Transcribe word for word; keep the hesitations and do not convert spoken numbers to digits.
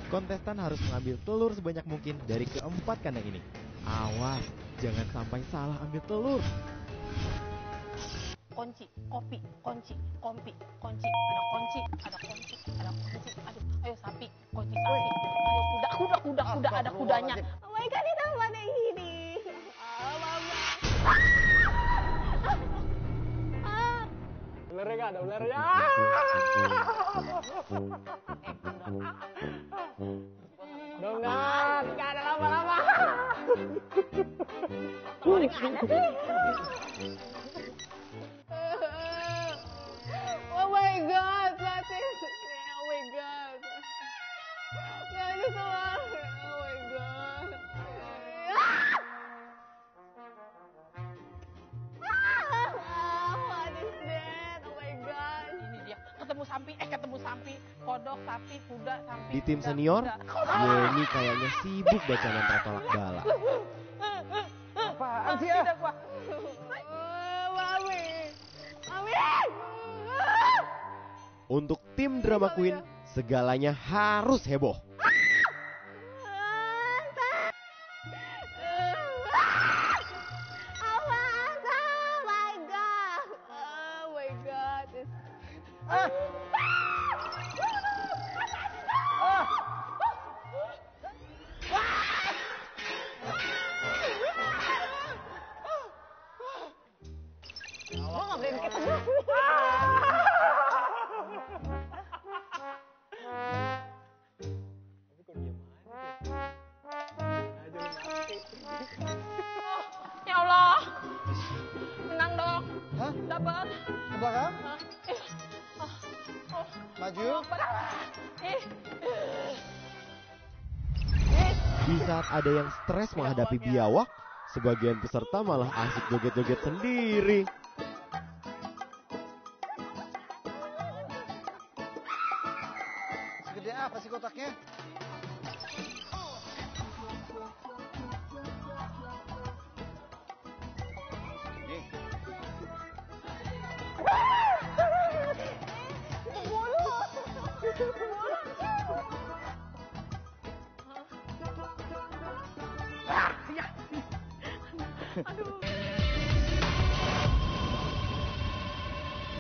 Kontestan harus mengambil telur sebanyak mungkin dari keempat kandang ini. Awas, jangan sampai salah ambil telur. Kunci, kopi, kunci, kompi, kunci, ada kunci, ada kunci, ada kunci. Aduh, ayo sapi, kunci sapi. Ayo kuda, kuda, kuda, kuda, ada kudanya. Oh my god, ini apa nih ini? Ah, mama. Ularnya nggak ada ularnya. Dongan, nggak ada lama-lama. Telurnya nggak ada sih. Oh my god, what is it? Oh my god. Nggak ada telur. Oh my god. What is that? Oh my god. Ini dia, ketemu sapi, eh ketemu sapi, kodok, sapi, kuda, sapi. Di tim kuda, senior, kuda. Yeni kayaknya sibuk baca mantra tolak bala. Apaan sih ya? Tidak gua. Mami. Mami. Untuk tim drama queen, segalanya harus heboh. Ya Allah, menang dong. Hah? Dapat. Ke belakang? Hah? Eh, ah, oh, Maju. eh, Di saat ada yang stres menghadapi biawak, sebagian peserta malah asik joget-joget sendiri. Segede apa sih kotaknya? Nih. aduh.